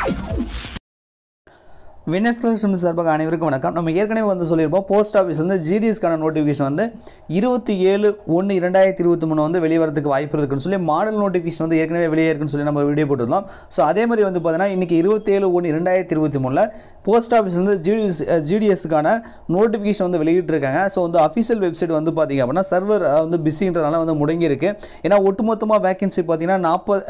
Winxclass சார்பாக அனைவருக்கும் வணக்கம். நம்ம ஏற்கனவே வந்து சொல்லியிருப்போம் போஸ்ட் ஆஃபீஸ் வந்து ஜிடிஎஸ்க்கான நோட்டிஃபிகேஷன் வந்து 27/1/2023 வந்து வெளிவரதுக்கு வாய்ப்பு இருக்குன்னு சொல்லி மாடல் நோட்டிஃபிகேஷன் வந்து ஏற்கனவே வெளியே இருக்குன்னு சொல்லி நம்ம வீடியோ போட்டுருந்தோம். ஸோ அதே மாதிரி வந்து பார்த்தீங்கன்னா இன்றைக்கி 27/1/2023 போஸ்ட் ஆஃபீஸ் வந்து ஜிடிஎஸ்க்கான நோட்டிஃபிகேஷன் வந்து வெளியிட்டிருக்காங்க. ஸோ வந்து அஃபிஷியல் வெப்சைட் வந்து பார்த்திங்க அப்படின்னா சர்வர் வந்து பிஸின்றதுனால வந்து முடங்கியிருக்கு. ஏன்னா ஒட்டுமொத்தமாக வேகன்சி பார்த்தீங்கன்னா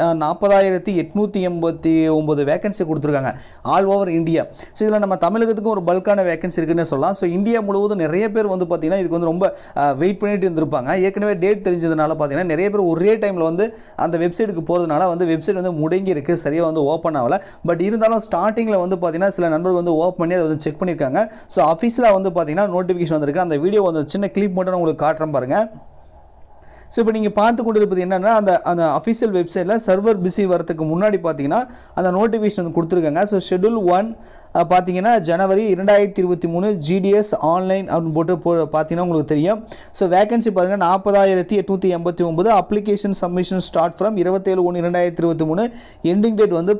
40,889 வேகன்சி கொடுத்துருக்காங்க ஆல் ஓவர் இந்தியா. ஸோ இதில் நம்ம தமிழகத்துக்கும் ஒரு பல்கான வேகன்சி இருக்குன்னு சொல்லலாம். ஸோ இந்தியா முழுவதும் நிறைய பேர் வந்து பார்த்தீங்கன்னா இதுக்கு வந்து ரொம்ப வெயிட் பண்ணிட்டு இருந்திருப்பாங்க. ஏற்கனவே டேட் தெரிஞ்சதுனால பார்த்தீங்கன்னா நிறைய பேர் ஒரே டைமில் வந்து அந்த வெப்சைட்டுக்கு போகிறதுனால வந்து வெப்சைட் வந்து முடங்கி இருக்குது, சரியாக வந்து ஓப்பன் ஆகலை. பட் இருந்தாலும் ஸ்டார்டிங்கில் வந்து பார்த்தீங்கன்னா சில நண்பர்கள் வந்து ஓப்பன் பண்ணி அதை வந்து செக் பண்ணியிருக்காங்க. ஸோ அஃபீஷியலாக வந்து பார்த்தீங்கன்னா நோட்டிஃபிகேஷன் வந்திருக்கு. அந்த வீடியோ வந்து சின்ன கிளிப் மட்டும் நான் உங்களுக்கு காட்டுறேன் பாருங்கள். ஸோ இப்போ நீங்கள் பார்த்து கொண்டு இருப்பது என்னென்னா அந்த அஃபிஷியல் வெப்சைட்டில் சர்வர் பிஸி வரதுக்கு முன்னாடி பார்த்தீங்கன்னா அந்த நோட்டிஃபிகேஷன் வந்து கொடுத்துருக்காங்க. ஸோ ஷெட்யூல் 1 பார்த்தீங்கன்னா ஜனவரி 2023 GDS ஆன்லைன் அப்படின்னு போட்டு பார்த்தீங்கன்னா உங்களுக்கு தெரியும். ஸோ வேகன்சி பார்த்தீங்கன்னா 40,889. Application submission start from 27/1/2023. Ending date வந்து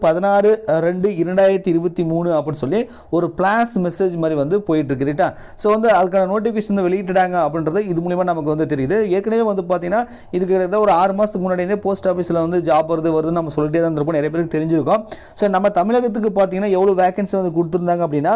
16/2/2023 அப்படின்னு சொல்லி ஒரு பிளாஸ் மெசேஜ் மாதிரி வந்து போயிட்டுருக்கு ரைட்டா. ஸோ வந்து அதுக்கான நோட்டிஃபிகேஷன் வந்து வெளியிட்டாங்க அப்படின்றது இது மூலிமா நமக்கு வந்து தெரியுது. ஏற்கனவே வந்து பார்த்தீங்கன்னா இதுக்கு ஒரு 6 மாதத்துக்கு முன்னாடியே போஸ்ட் ஆஃபீஸில் வந்து ஜாப் வருதுன்னு நம்ம சொல்லிட்டே தான் இருப்போம், நிறைய பேருக்கு தெரிஞ்சிருக்கோம். ஸோ நம்ம தமிழகத்துக்கு பார்த்தீங்கன்னா எவ்வளோ வேகன்சி வந்து கொடுத்துருந்தாங்க அப்படின்னா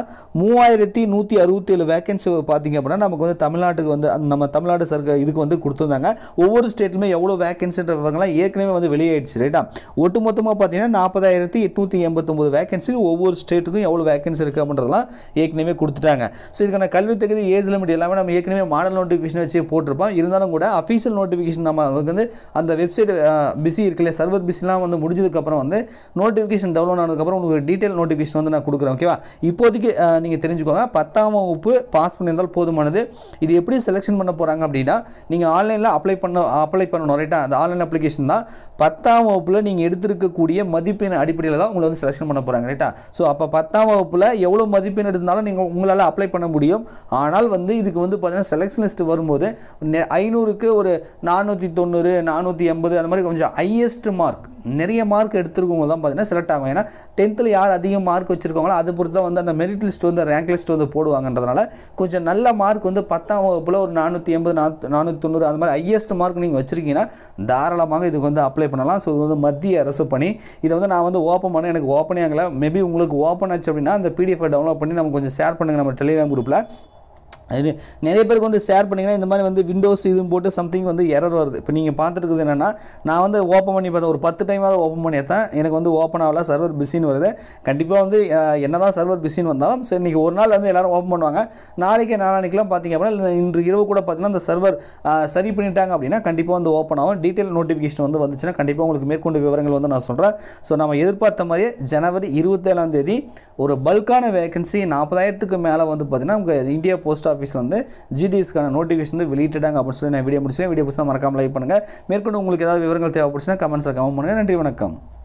3167 வேகன்சி பார்த்தீங்க அப்படின்னா நமக்கு வந்து தமிழ்நாட்டுக்கு வந்து நம்ம தமிழ்நாடு இதுக்கு வந்து கொடுத்துருந்தாங்க. ஒவ்வொரு ஸ்டேட்டுமே எவ்வளோ வேகன்சின்ற விவரங்கள்லாம் ஏற்கனவே வந்து வெளியாயிடுச்சு ரைட்டா. ஒட்டுமொத்தமாக பார்த்தீங்கன்னா 40,889 வேகன்சி ஒவ்வொரு ஸ்டேட்டுக்கும் எவ்வளோ வேகன்சி இருக்குது அப்படின்றதெல்லாம் ஏற்கனவே கொடுத்துட்டாங்க. ஸோ இதுக்கான கல்வி தகுதி ஏஜ் லிமிட் எல்லாமே நம்ம ஏற்கனவே மாடல் நோட்டிஃபிகேஷன் வச்சு போட்டிருப்போம். இருந்தாலும் கூட அஃபீஷியல் நோட்டிஃபிகேஷன் நம்ம வந்து அந்த வெப்சைட் பிஸி இருக்குல்ல சர்வர் பிஸிலாம் வந்து முடிஞ்சதுக்கப்புறம் வந்து நோட்டிஃபிகேஷன் டவுன்லோட் ஆனதுக்கப்புறம் உங்களுக்கு டீட்டெயில் நோட்டிஃபிகேஷன் வந்து நான் கொடுக்குறேன். ஓகேவா, இப்போதைக்கு நீங்கள் தெரிஞ்சுக்கோங்க 10ஆம் வகுப்பு பாஸ் பண்ணியிருந்தால் போதுமானது. இது எப்படி செலெக்ஷன் பண்ண போகிறாங்க அப்படின்னா நீங்கள் ஆன்லைனில் அப்ளை பண்ணணும் ரைட்டா. அந்த ஆன்லைன் அப்ளிகேஷன் தான் 10ஆம் வகுப்பில் நீங்கள் எடுத்திருக்கக்கூடிய மதிப்பெண் அடிப்படையில் தான் உங்களை வந்து செலெக்ஷன் பண்ண போகிறாங்க ரைட்டா. ஸோ அப்போ 10ஆம் வகுப்பில் எவ்வளோ மதிப்பெண் எடுத்தாலும் நீங்கள் உங்களால் அப்ளை பண்ண முடியும். ஆனால் வந்து இதுக்கு வந்து பார்த்தீங்கன்னா செலெக்ஷன் லிஸ்ட் வரும்போது 500க்கு ஒரு 490 480 அந்த மாதிரி கொஞ்சம் ஹையஸ்ட் மார்க் நிறைய மார்க் எடுத்துருக்கவங்க தான் பார்த்தீங்கன்னா செலக்ட் ஆகும். ஏன்னா 10th யார் அதிக மார்க் வச்சுருக்காங்களோ அதை பொறுத்து தான் வந்து அந்த மெரிட் லிஸ்ட் வந்து ரேங்க் லிஸ்ட் வந்து போடுவாங்கன்றதுனால கொஞ்சம் நல்ல மார்க் வந்து 10ஆம் வகுப்பில் ஒரு 480 490 அந்த மாதிரி ஹையஸ்ட் மார்க் நீங்கள் வச்சுருக்கீங்கன்னா தாராளமாக இதுக்கு வந்து அப்ளை பண்ணலாம். ஸோ இது வந்து மத்திய அரசு பணி. இதை வந்து நான் வந்து ஓப்பன் பண்ண எனக்கு ஓப்பனே ஆகலை. மேபி உங்களுக்கு ஓப்பன் ஆச்சு அப்படின்னா அந்த PDF டவுன்லோட் பண்ணி நம்ம கொஞ்சம் ஷேர் பண்ணுங்கள் நம்ம டெலிகிராம் குரூப்பில். அது நிறைய பேருக்கு வந்து ஷேர் பண்ணிங்கன்னா இந்த மாதிரி வந்து விண்டோஸ் இதுவும் போட்டு சம்திங் வந்து எரர் வருது. இப்போ நீங்கள் பார்த்துட்டு இருக்குது என்னென்னா நான் வந்து ஓப்பன் பண்ணி பார்த்தேன், ஒரு 10 டைமாவது ஓப்பன் பண்ணி எடுத்தேன், எனக்கு வந்து ஓப்பன் ஆகல, சர்வர் பிஸின்னு வருது. கண்டிப்பாக வந்து என்ன தான் சர்வர் பிஸின்னு வந்தாலும் சரி இன்றைக்கி ஒரு நாள் வந்து எல்லோரும் ஓப்பன் பண்ணுவாங்க. நாளைக்கெலாம் பார்த்திங்க அப்படின்னா இன்று இரவு கூட பார்த்திங்கன்னா அந்த சர்வர் சரி பண்ணிட்டாங்க அப்படின்னா கண்டிப்பாக வந்து ஓப்பன் ஆகும். டீட்டெயில் நோட்டிஃபிகேஷன் வந்து வந்துச்சுன்னா கண்டிப்பாக உங்களுக்கு மேற்கொண்டு விவரங்கள் வந்து நான் சொல்கிறேன். ஸோ நம்ம எதிர்பார்த்த மாதிரியே ஜனவரி 27ஆம் தேதி ஒரு பல்கான வேகன்சி 40,000க்கு மேலே வந்து பார்த்திங்கன்னா உங்கள் இந்தியா போஸ்ட் ஆஃபீஸ் வந்து GDSக்கான நோட்டிஃபிகேஷன் வந்து வெளியிட்டாங்க அப்படின்னு சொல்லி நான் வீடியோ முடிச்சேன். வீடியோ புதுசாக மறக்காமல் லைக் பண்ணுங்கள். மேற்கொண்டு உங்களுக்கு ஏதாவது விவரங்கள் தேவைப்படுச்சுன்னா கமெண்ட்ஸில் கமெண்ட் பண்ணுங்கள். நன்றி, வணக்கம்.